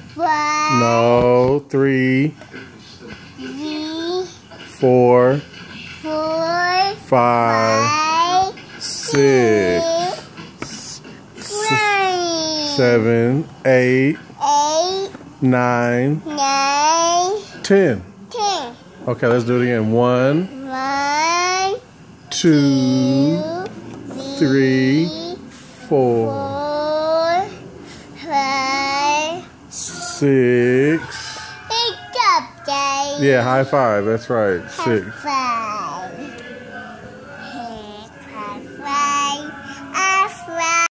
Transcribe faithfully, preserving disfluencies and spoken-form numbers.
Five. No. Three. Three. Four. Four. Five. Five. Six. Nine. Seven. Eight. Eight. Nine. Nine. Ten. Ten. Okay, let's do it again. One. One. Two. Two. Three. Four. Four. Five. Six. Pick up, Daddy. Yeah, high five. That's right. High Six. five.